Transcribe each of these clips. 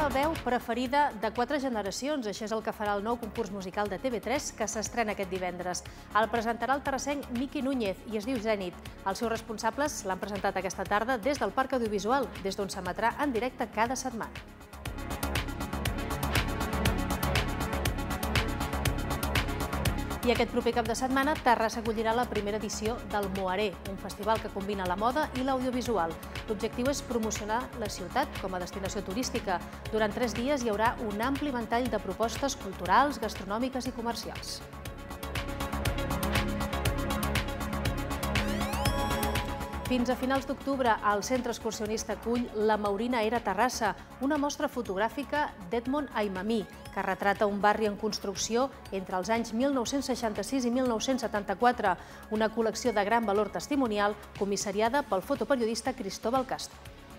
nova veu preferida de 4 generacions. Això és el que farà el nou concurs musical de TV3 que s'estrena aquest divendres. El presentarà el terrassenc Miqui Núñez i es diu Zènit. Els seus responsables l'han presentat aquesta tarda des del Parc Audiovisual, des d'on s'emetrà en directe cada setmana. I aquest proper cap de setmana, Terrassa acollirà la primera edició del Moaré, un festival que combina la moda i l'audiovisual. L'objectiu és promocionar la ciutat com a destinació turística. Durant 3 dies hi haurà un ampli ventall de propostes culturals, gastronòmiques i comercials. Fins a finals d'octubre, el centre excursionista acull La Maurina Era Terrassa, una mostra fotogràfica d'Edmond Aimamí, que retrata un barri en construcció entre els anys 1966 i 1974, una col·lecció de gran valor testimonial comissariada pel fotoperiodista Cristóbal Castro.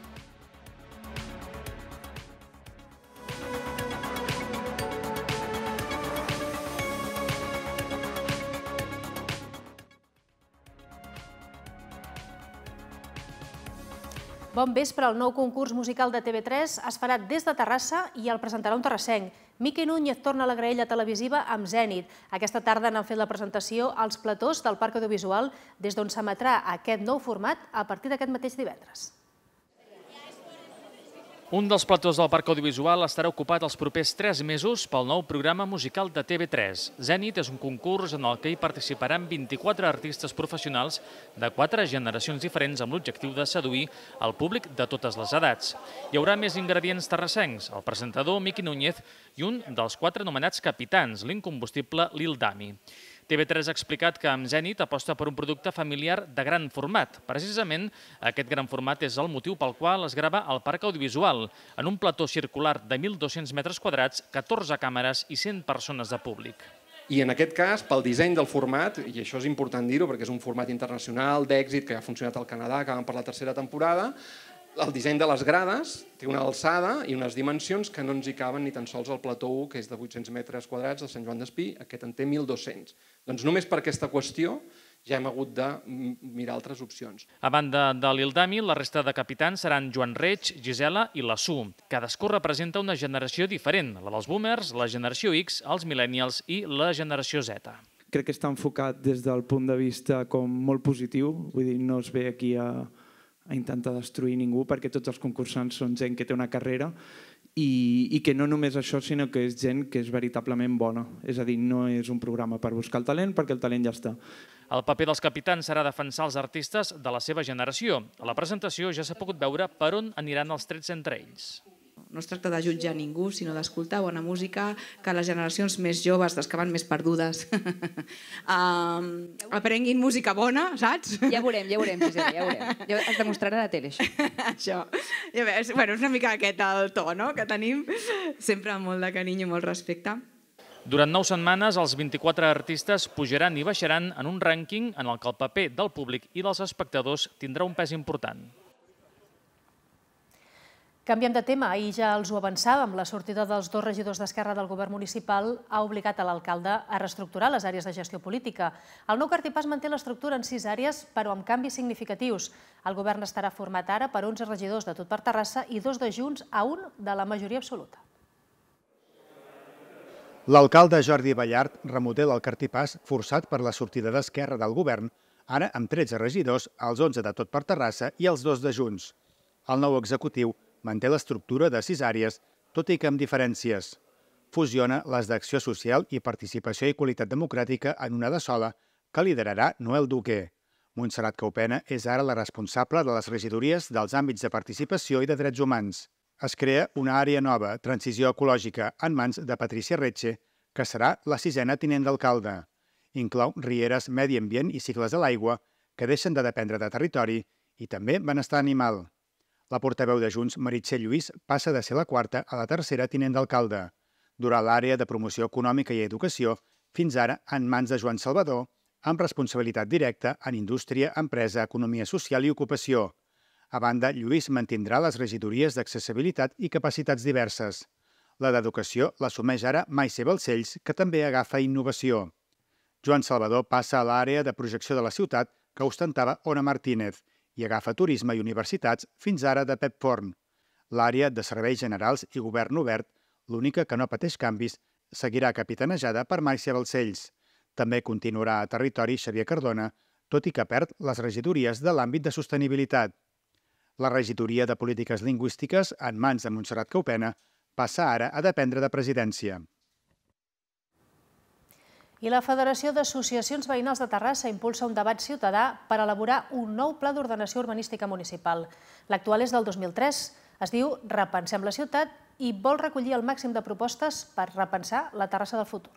Bon vespre, el nou concurs musical de TV3 es farà des de Terrassa i el presentarà un terrassenc. Miqui Núñez torna a la graella televisiva amb Zènit. Aquesta tarda n'han fet la presentació als platós del Parc Audiovisual, des d'on s'emetrà aquest nou format a partir d'aquest mateix divendres. Un dels platós del Parc Audiovisual estarà ocupat els propers 3 mesos pel nou programa musical de TV3. Zènit és un concurs en el que hi participaran 24 artistes professionals de 4 generacions diferents amb l'objectiu de seduir el públic de totes les edats. Hi haurà més ingredients terrassencs, el presentador Miqui Núñez i un dels 4 anomenats capitans, l'incombustible Lil Dami. TV3 ha explicat que amb Zènit aposta per un producte familiar de gran format. Precisament, aquest gran format és el motiu pel qual es grava al Parc Audiovisual, en un plató circular de 1.200 metres quadrats, 14 càmeres i 100 persones de públic. I en aquest cas, pel disseny del format, i això és important dir-ho perquè és un format internacional d'èxit que ha funcionat al Canadà, que van per la 3a temporada, el disseny de les grades té una alçada i unes dimensions que no ens hi caben ni tan sols al plató 1, que és de 800 metres quadrats, de Sant Joan d'Espí, aquest en té 1.200. Doncs només per aquesta qüestió ja hem hagut de mirar altres opcions. A banda de Lil Dami, la resta de capitans seran Joan Reig, Gisela i la Su. Cadascú representa una generació diferent, la dels boomers, la generació X, els millennials i la generació Z. Crec que està enfocat des del punt de vista com molt positiu, vull dir, no es ve aquí a intentar destruir ningú, perquè tots els concursants són gent que té una carrera i que no només això, sinó que és gent que és veritablement bona. És a dir, no és un programa per buscar el talent, perquè el talent ja està. El paper dels capitans serà defensar els artistes de la seva generació. A la presentació ja s'ha pogut veure per on aniran els trets entre ells. No es tracta de jutjar ningú, sinó d'escoltar bona música, que les generacions més joves, les que van més perdudes, aprenguin música bona, saps? Ja veurem, Gisela, ja veurem. Es demostrarà a la tele, això. Això. És una mica aquest el to, no?, que tenim, sempre amb molt de carinyo i molt respecte. Durant 9 setmanes, els 24 artistes pujaran i baixaran en un rànquing en el que el paper del públic i dels espectadors tindrà un pes important. Canviem de tema. Ahir ja els ho avançàvem. La sortida dels 2 regidors d'Esquerra del govern municipal ha obligat a l'alcalde a reestructurar les àrees de gestió política. El nou Cartipàs manté l'estructura en 6 àrees, però amb canvis significatius. El govern estarà format ara per 11 regidors de tot per Terrassa i 2 de Junts a 1 de la majoria absoluta. L'alcalde Jordi Ballart remodela el Cartipàs forçat per la sortida d'Esquerra del govern, ara amb 13 regidors, els 11 de tot per Terrassa i els 2 de Junts. El nou executiu manté l'estructura de 6 àrees, tot i que amb diferències. Fusiona les d'Acció Social i Participació i Qualitat Democràtica en una de sola, que liderarà Noel Duque. Montserrat Caupena és ara la responsable de les regidories dels àmbits de participació i de drets humans. Es crea una àrea nova, Transició Ecològica, en mans de Patricia Retxe, que serà la 6a tinent d'alcalde. Inclou rieres, medi ambient i cicles de l'aigua, que deixen de dependre de territori, i també benestar animal. La portaveu de Junts, Meritxell Lluís, passa de ser la 4a a la 3a tinent d'alcalde. Durant l'àrea de promoció econòmica i educació, fins ara en mans de Joan Salvador, amb responsabilitat directa en indústria, empresa, economia social i ocupació. A banda, Lluís mantindrà les regidories d'accessibilitat i capacitats diverses. La d'educació l'assumeix ara Maise Balcells, que també agafa innovació. Joan Salvador passa a l'àrea de projecció de la ciutat que ostentava Ona Martínez i agafa turisme i universitats fins ara de Pep Forn. L'àrea de Serveis Generals i Govern Obert, l'única que no pateix canvis, seguirà capitanejada per Màrcia Balcells. També continuarà a territori Xavier Cardona, tot i que perd les regidories de l'àmbit de sostenibilitat. La regidoria de Polítiques Lingüístiques, en mans de Montserrat Caupena, passa ara a dependre de Presidència. I la Federació d'Associacions Veïnals de Terrassa impulsa un debat ciutadà per elaborar un nou pla d'ordenació urbanística municipal. L'actual és del 2003. Es diu Repensem la ciutat i vol recollir el màxim de propostes per repensar la Terrassa del futur.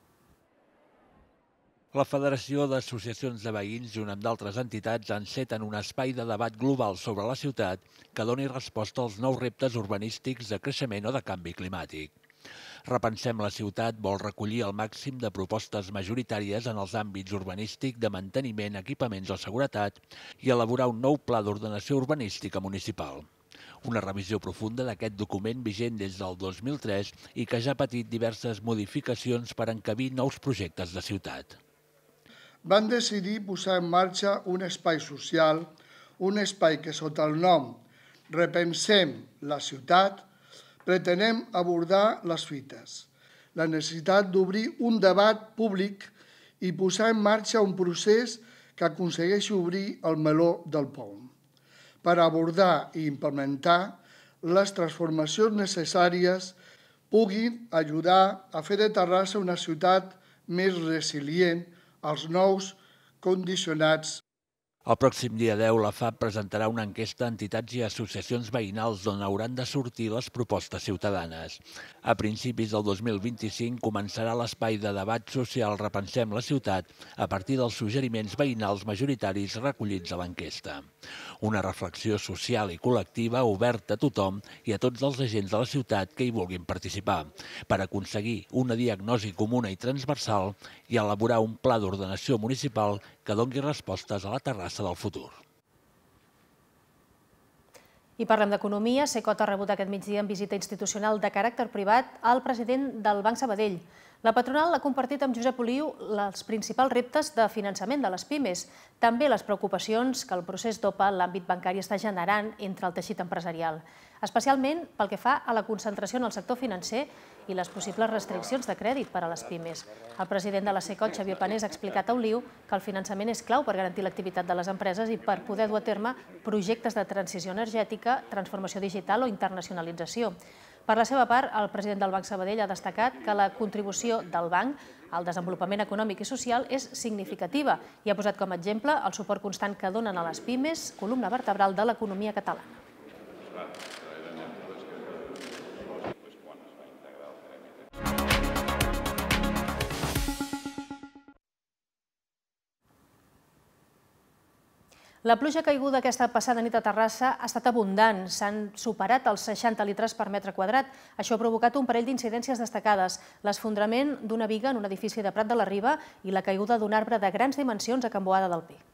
La Federació d'Associacions de Veïns, junt amb d'altres entitats, enceten un espai de debat global sobre la ciutat que doni resposta als nous reptes urbanístics de creixement o de canvi climàtic. Repensem la ciutat vol recollir el màxim de propostes majoritàries en els àmbits urbanístic, de manteniment, equipaments o seguretat i elaborar un nou pla d'ordenació urbanística municipal. Una revisió profunda d'aquest document vigent des del 2003 i que ja ha patit diverses modificacions per encabir nous projectes de ciutat. Van decidir posar en marxa un espai social, un espai que sota el nom Repensem la ciutat pretenem abordar les fites, la necessitat d'obrir un debat públic i posar en marxa un procés que aconsegueixi obrir el meló del POM per abordar i implementar les transformacions necessàries puguin ajudar a fer de Terrassa una ciutat més resilient als nous condicionats. El pròxim dia 10, la FAB presentarà una enquesta a entitats i associacions veïnals d'on hauran de sortir les propostes ciutadanes. A principis del 2025 començarà l'espai de debat social Repensem la ciutat a partir dels suggeriments veïnals majoritaris recollits a l'enquesta. Una reflexió social i col·lectiva oberta a tothom i a tots els agents de la ciutat que hi vulguin participar, per aconseguir una diagnosi comuna i transversal i elaborar un pla d'ordenació municipal que doni respostes a la Terrassa del futur. I parlem d'economia. Secot ha rebut aquest migdia en visita institucional de caràcter privat al president del Banc Sabadell. La patronal ha compartit amb Josep Oliu els principals reptes de finançament de les pimes, també les preocupacions que el procés DOPA en l'àmbit bancari està generant entre el teixit empresarial, especialment pel que fa a la concentració en el sector financer i les possibles restriccions de crèdit per a les pimes. El president de la Secot, Xavier Panés, ha explicat a Oliu que el finançament és clau per garantir l'activitat de les empreses i per poder dur a terme projectes de transició energètica, transformació digital o internacionalització. Per la seva part, el president del Banc Sabadell ha destacat que la contribució del banc al desenvolupament econòmic i social és significativa i ha posat com a exemple el suport constant que donen a les pimes, columna vertebral de l'economia catalana. La pluja caiguda aquesta passada nit a Terrassa ha estat abundant. S'han superat els 60 litres per metre quadrat. Això ha provocat un parell d'incidències destacades. L'esfondrament d'una viga en un edifici de Prat de la Riba i la caiguda d'un arbre de grans dimensions a Can Boada del Pi.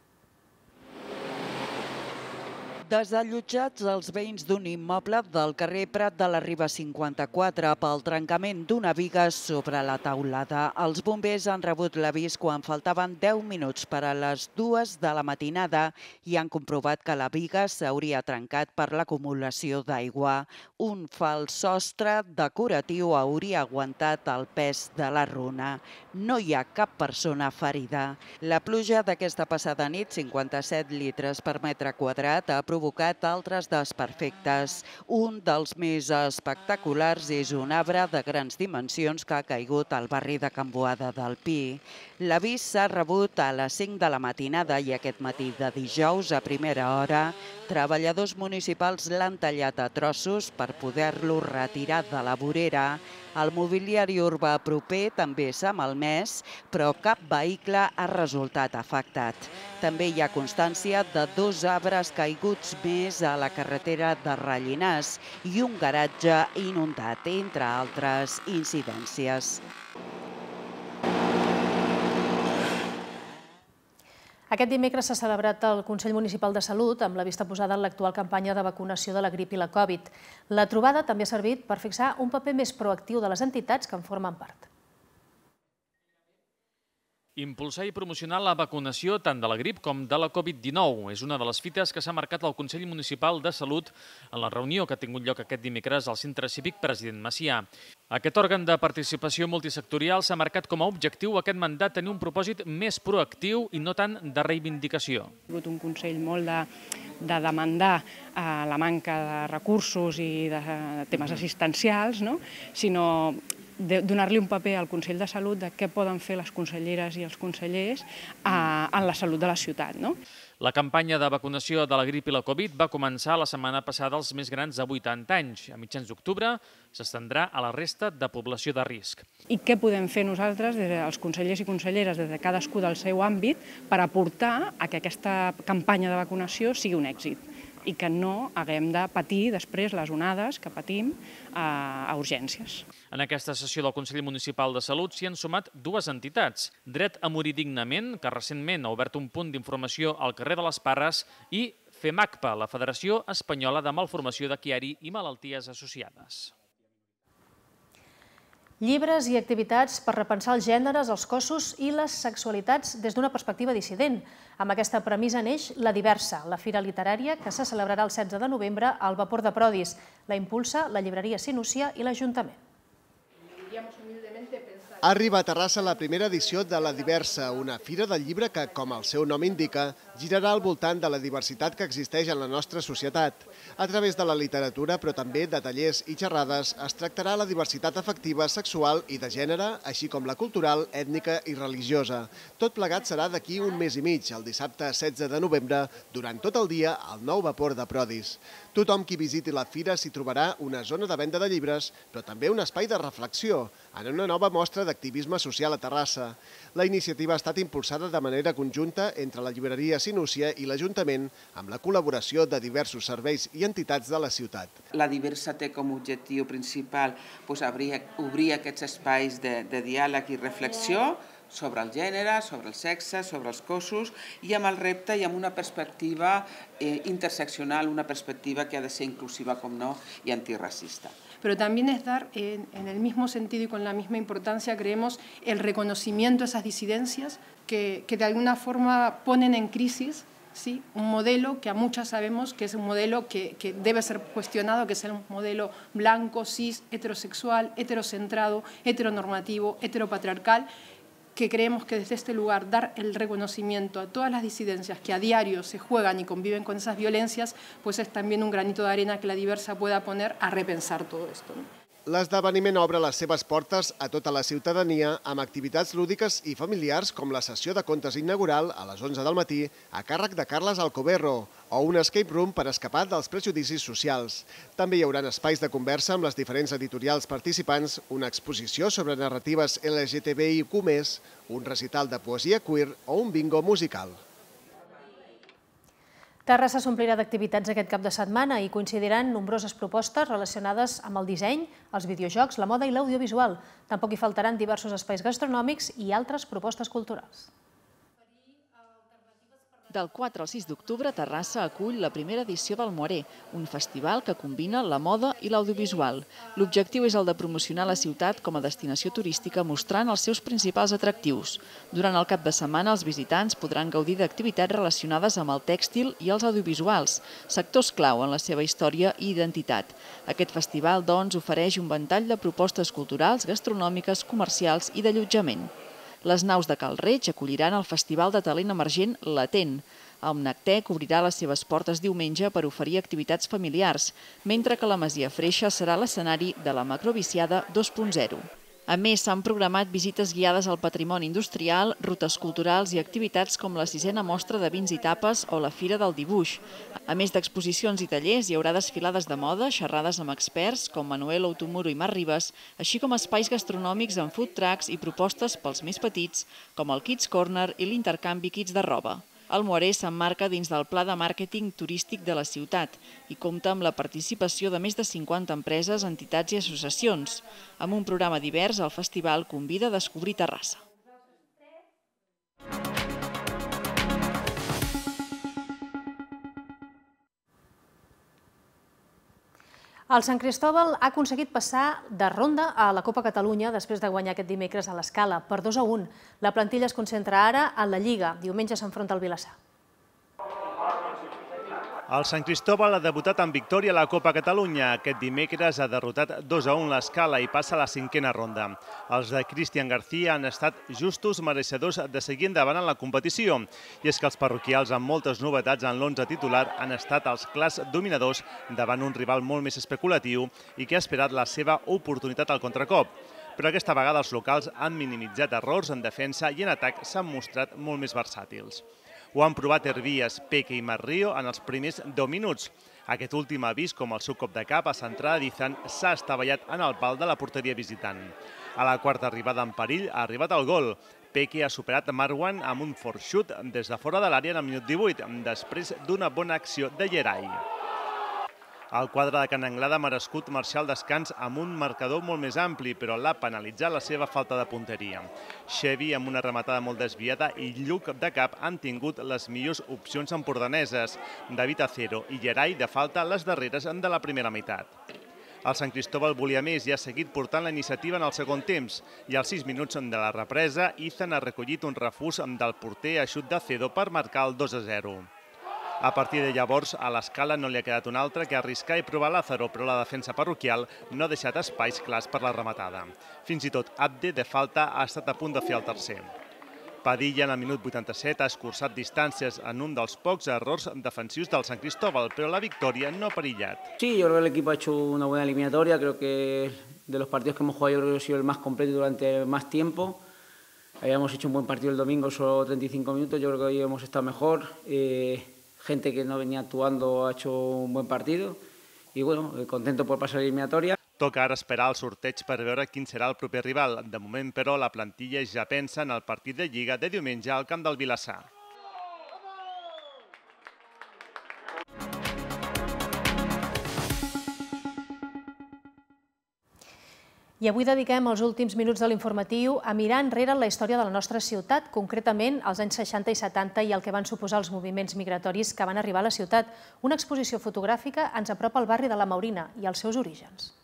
Desallotjats els veïns d'un immoble del carrer Prat de la Riba 54 pel trencament d'una viga sobre la teulada. Els bombers han rebut l'avís quan faltaven 10 minuts per a les 2 de la matinada i han comprovat que la viga s'hauria trencat per l'acumulació d'aigua. Un fals sostre decoratiu hauria aguantat el pes de la runa. No hi ha cap persona ferida. La pluja d'aquesta passada nit, 57 litres per metre quadrat, ha provocat altres desperfectes. Un dels més espectaculars és un arbre de grans dimensions que ha caigut al barri de Can Boada del Pi. L'avís s'ha rebut a les 5 de la matinada i aquest matí de dijous a primera hora treballadors municipals l'han tallat a trossos per poder-lo retirar de la vorera. El mobiliari urbà proper també s'ha malmès, però cap vehicle ha resultat afectat. També hi ha constància de 2 arbres caiguts més a la carretera de Rellinars i un garatge inundat, entre altres incidències. Aquest dimecres s'ha celebrat el Consell Municipal de Salut amb la vista posada en l'actual campanya de vacunació de la grip i la Covid. La trobada també ha servit per fixar un paper més proactiu de les entitats que en formen part. Impulsar i promocionar la vacunació tant de la grip com de la Covid-19 és una de les fites que s'ha marcat el Consell Municipal de Salut en la reunió que ha tingut lloc aquest dimecres al Centre Cívic President Macià. Aquest òrgan de participació multisectorial s'ha marcat com a objectiu aquest mandat tenir un propòsit més proactiu i no tant de reivindicació. Ha sigut un Consell molt de demandar la manca de recursos i de temes assistencials, sinó donar-li un paper al Consell de Salut de què poden fer les conselleres i els consellers en la salut de la ciutat. La campanya de vacunació de la grip i la Covid va començar la setmana passada als més grans de 80 anys. A mitjans d'octubre s'estendrà a la resta de població de risc. I què podem fer nosaltres, els consellers i conselleres, des de cadascú del seu àmbit, per aportar a que aquesta campanya de vacunació sigui un èxit i que no haguem de patir després les onades que patim a urgències. En aquesta sessió del Consell Municipal de Salut s'hi han sumat dues entitats. Dret a morir dignament, que recentment ha obert un punt d'informació al carrer de les Parres, i FEMACPA, la Federació Espanyola de Malformació de Chiari i Malalties Associades. Llibres i activitats per repensar els gèneres, els cossos i les sexualitats des d'una perspectiva dissident. Amb aquesta premissa neix La Diversa, la fira literària que se celebrarà el 16 de novembre al Vapor de Prodis. La impulsa la llibreria Sinúcia i l'Ajuntament. Arriba a Terrassa la primera edició de La Diversa, una fira del llibre que, com el seu nom indica, girarà al voltant de la diversitat que existeix en la nostra societat. A través de la literatura, però també de tallers i xerrades, es tractarà la diversitat afectiva, sexual i de gènere, així com la cultural, ètnica i religiosa. Tot plegat serà d'aquí un mes i mig, el dissabte 16 de novembre, durant tot el dia, al nou Vapor de Prodis. Tothom qui visiti la fira s'hi trobarà una zona de venda de llibres, però també un espai de reflexió, en una nova mostra d'activisme social a Terrassa. La iniciativa ha estat impulsada de manera conjunta entre la llibreria Sinúcia i l'Ajuntament, amb la col·laboració de diversos serveis i entitats de la ciutat. La Diversa té com a objectiu principal obrir aquests espais de diàleg i reflexió sobre el gènere, sobre el sexe, sobre els cossos i amb el repte i amb una perspectiva interseccional, una perspectiva que ha de ser inclusiva, com no, y antirracista. Pero también es dar, en el mismo sentido y con la misma importancia, creemos, el reconocimiento a esas disidencias que de alguna forma ponen en crisis, ¿sí?, un modelo que a muchas sabemos que es un modelo que debe ser cuestionado, que es un modelo blanco, cis, heterosexual, heterocentrado, heteronormativo, heteropatriarcal, que creemos que desde este lugar dar el reconocimiento a todas las disidencias que a diario se juegan y conviven con esas violencias, pues es también un granito de arena que la Diversa pueda poner a repensar todo esto, L'esdeveniment obre les seves portes a tota la ciutadania amb activitats lúdiques i familiars com la sessió de contes inaugural a les 11 del matí a càrrec de Carles Alcoberro o un escape room per escapar dels prejudicis socials. També hi haurà espais de conversa amb les diferents editorials participants, una exposició sobre narratives LGTBIQ+, un recital de poesia queer o un bingo musical. Terrassa s'omplirà d'activitats aquest cap de setmana i coincidiran nombroses propostes relacionades amb el disseny, els videojocs, la moda i l'audiovisual. Tampoc hi faltaran diversos espais gastronòmics i altres propostes culturals. Del 4 al 6 d'octubre, Terrassa acull la primera edició del Moaré, un festival que combina la moda i l'audiovisual. L'objectiu és el de promocionar la ciutat com a destinació turística mostrant els seus principals atractius. Durant el cap de setmana, els visitants podran gaudir d'activitats relacionades amb el tèxtil i els audiovisuals, sectors clau en la seva història i identitat. Aquest festival, doncs, ofereix un ventall de propostes culturals, gastronòmiques, comercials i d'allotjament. Les naus de Cal Reig acolliran el Festival de Talent Emergent Latent. El Mnactec obrirà les seves portes diumenge per oferir activitats familiars, mentre que la Masia Freixa serà l'escenari de la Macroviciada 2.0. A més, s'han programat visites guiades al patrimoni industrial, rutes culturals i activitats com la 6a mostra de vins i tapes o la Fira del Dibuix. A més d'exposicions i tallers, hi haurà desfilades de moda, xerrades amb experts com Manuel Outomuro i Mar Ribas, així com espais gastronòmics amb food trucks i propostes pels més petits, com el Kids Corner i l'intercanvi Kits de roba. El Moaré s'emmarca dins del pla de màrqueting turístic de la ciutat i compta amb la participació de més de 50 empreses, entitats i associacions. Amb un programa divers, el festival convida a descobrir Terrassa. El Sant Cristóbal ha aconseguit passar de ronda a la Copa Catalunya després de guanyar aquest dimecres a l'Escala per 2-1. La plantilla es concentra ara en la Lliga. Diumenge s'enfronta al Vilassar. El Sant Cristóbal ha debutat amb victòria a la Copa Catalunya. Aquest dimecres ha derrotat 2-1 l'Escala i passa a la 5a ronda. Els de Cristian García han estat justos mereixedors de seguir endavant en la competició. I és que els parroquials, amb moltes novetats en l'11 titular, han estat els clars dominadors davant un rival molt més especulatiu i que ha esperat la seva oportunitat al contracop. Però aquesta vegada els locals han minimitzat errors en defensa i en atac s'han mostrat molt més versàtils. Ho han provat Hervías, Peque i Marrío en els primers 10 minuts. Aquest últim ha vist com el seu cop de cap a centrada d'Izan s'ha estavellat en el pal de la porteria visitant. A la quarta arribada en perill ha arribat el gol. Peque ha superat Marwan amb un fort xut des de fora de l'àrea en el minut 18, després d'una bona acció de Gerai. El quadre de Can Anglada ha merescut marxar al descans amb un marcador molt més ampli, però l'ha penalitzat la seva falta de punteria. Xevi, amb una rematada molt desviada, i Lluc de cap han tingut les millors opcions empordaneses. David Acero i Gerai de falta les darreres de la primera meitat. El Sant Cristóbal volia més i ha seguit portant la iniciativa en el segon temps. I als 6 minuts de la represa, Izan ha recollit un refús del porter a xut d'Acedo per marcar el 2-0. A partir de llavors, a l'Escala no li ha quedat un altre que arriscar i provar Lázaro, però la defensa parroquial no ha deixat espais clars per la rematada. Fins i tot Abde, de falta, ha estat a punt de fer el tercer. Padilla, en el minut 87, ha escurçat distàncies en un dels pocs errors defensius del Sant Cristóbal, però la victòria no ha perillat. Sí, yo creo que el equipo ha hecho una buena eliminatoria. Creo que de los partidos que hemos jugado yo creo que ha sido el más completo durante más tiempo. Habíamos hecho un buen partido el domingo, solo 35 minutos. Yo creo que hoy hemos estado mejor. Gente que no venía actuando ha hecho un buen partido y bueno, contento por pasar la eliminatoria. Toca ara esperar el sorteig per veure quin serà el proper rival. De moment, però, la plantilla ja pensa en el partit de Lliga de diumenge al camp del Vilassar. I avui dediquem els últims minuts de l'informatiu a mirar enrere la història de la nostra ciutat, concretament als anys 60 i 70 i el que van suposar els moviments migratoris que van arribar a la ciutat. Una exposició fotogràfica ens apropa al barri de la Maurina i als seus orígens.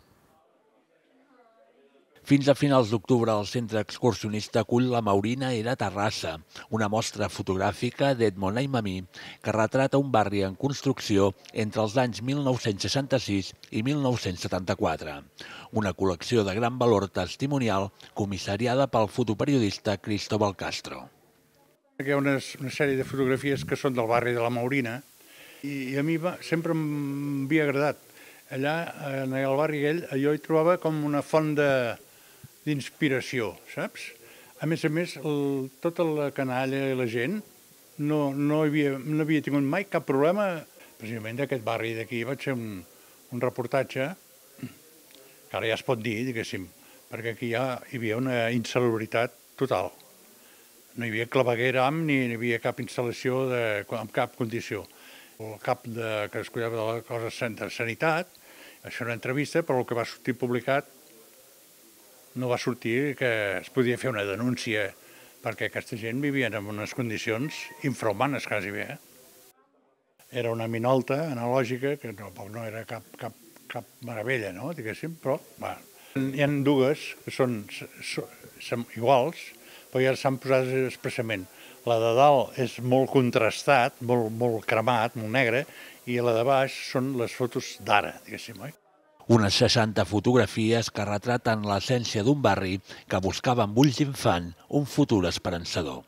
Fins a finals d'octubre, el centre excursionista acull La Maurina era Terrassa, una mostra fotogràfica d'Edmond Aimamí que retrata un barri en construcció entre els anys 1966 i 1974. Una col·lecció de gran valor testimonial comissariada pel fotoperiodista Cristóbal Castro. Hi ha una sèrie de fotografies que són del barri de la Maurina i a mi sempre m'havia agradat. Allà, en el barri aquell, jo hi trobava com una font d'inspiració, saps? A més, tota la canalla i la gent no havia tingut mai cap problema. Precisament d'aquest barri d'aquí vaig fer un reportatge, que ara ja es pot dir, diguéssim, perquè aquí ja hi havia una insalubritat total. No hi havia clavegueram ni hi havia cap instal·lació en cap condició. El cap que es cuidava de la cosa de sanitat, això era una entrevista, però el que va sortir publicat no va sortir que es podia fer una denúncia perquè aquesta gent vivia en unes condicions infrahumanes quasi bé. Era una minolta analògica que no era cap meravella, no? Diguéssim, però hi ha dues que són iguals, però ja s'han posat expressament. La de dalt és molt contrastat, molt cremat, molt negre, i la de baix són les fotos d'ara, diguéssim, oi? Unes 60 fotografies que retraten l'essència d'un barri que buscava amb ulls d'infant un futur esperançador.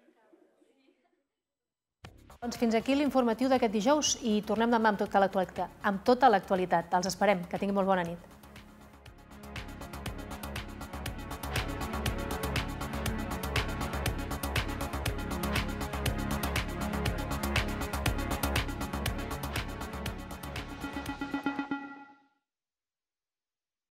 Doncs fins aquí l'informatiu d'aquest dijous i tornem demà amb tota l'actualitat. Els esperem. Que tinguin molt bona nit.